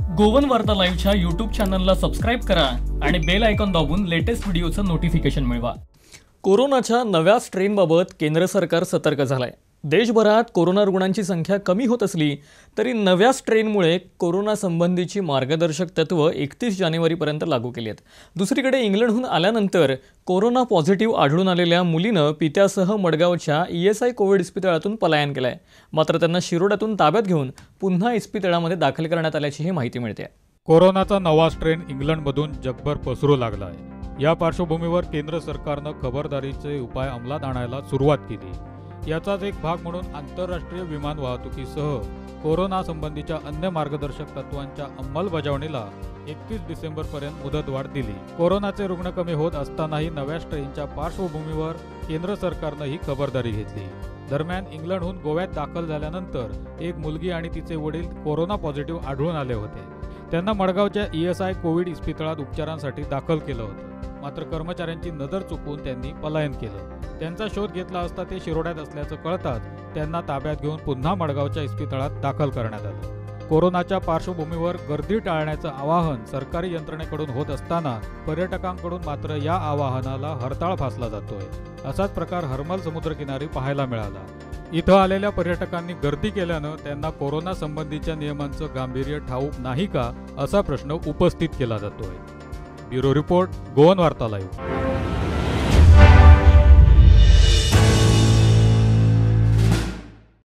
Goan वार्ता लाईव्हच्या YouTube चॅनलला सबस्क्राईब करा आणि बेल आयकॉन दाबून लेटेस्ट व्हिडिओचं नोटिफिकेशन मिळवा। कोरोनाच्या नव्या स्ट्रेनबाबत केंद्र सरकार सतर्क झालंय। देशभरात कोरोना रुग्णांची संख्या कमी होत असली तरी नव्या स्ट्रेनमुळे कोरोना संबंधीची मार्गदर्शक तत्त्व 31 जानेवारीपर्यंत लागू केली आहेत। दुसरीकडे इंग्लंडहून आल्यानंतर कोरोना पॉझिटिव्ह आढळून आलेल्या मुलीनं पित्यासह मडगावच्या ESI कोविड इस्पितळातून पलायन केलंय। मात्र त्यांना शिरोड्यातून ताब्यात घेऊन पुन्हा इस्पितळामध्ये दाखल करण्यात आल्याचीही माहिती मिळते। कोरोनाचा नवा स्ट्रेन इंग्लंडमधून जगभर पसरू लागला आहे। या पार्श्वभूमीवर केंद्र सरकारनं खबरदारीचे उपाय अंमलात आणायला सुरुवात केली। याचाच एक भाग म्हणून आंतरराष्ट्रीय विमान वाहतुकीसह कोरोना संबंधीच्या अन्य मार्गदर्शक तत्वांच्या अंमलबजावणीला 31 डिसेंबरपर्यंत मुदतवाढ दिली। कोरोनाचे रुग्ण कमी होत असतानाही नव्या स्ट्रेनच्या पार्श्वभूमीवर केंद्र सरकारनं ही खबरदारी घेतली। दरम्यान इंग्लंडहून गोव्यात दाखल झाल्यानंतर एक मुलगी आणि तिचे वडील कोरोना पॉझिटिव्ह आढळून आले होते। त्यांना मडगावच्या ESI कोविड इस्पितळात उपचारांसाठी दाखल केलं होतं। मात्र कर्मचाऱ्यांची नजर चुकवून त्यांनी पलायन केलं। त्यांचा शोध घेतला असता ते शिरोड्यात असल्याचं कळताच त्यांना ताब्यात घेऊन पुन्हा मडगावच्या इस्पितळात दाखल करण्यात आलं। कोरोनाच्या पार्श्वभूमीवर गर्दी टाळण्याचं आवाहन सरकारी यंत्रणेकडून होत असताना पर्यटकांकडून मात्र या आवाहनाला हरताळ फासला जातोय। असाच प्रकार हरमल समुद्रकिनारी पाहायला मिळाला। इथं आलेल्या पर्यटकांनी गर्दी केल्यानं त्यांना कोरोना संबंधीच्या नियमांचं गांभीर्य ठाऊक नाही का असा प्रश्न उपस्थित केला जातोय। Bureau report, Goan Varta live.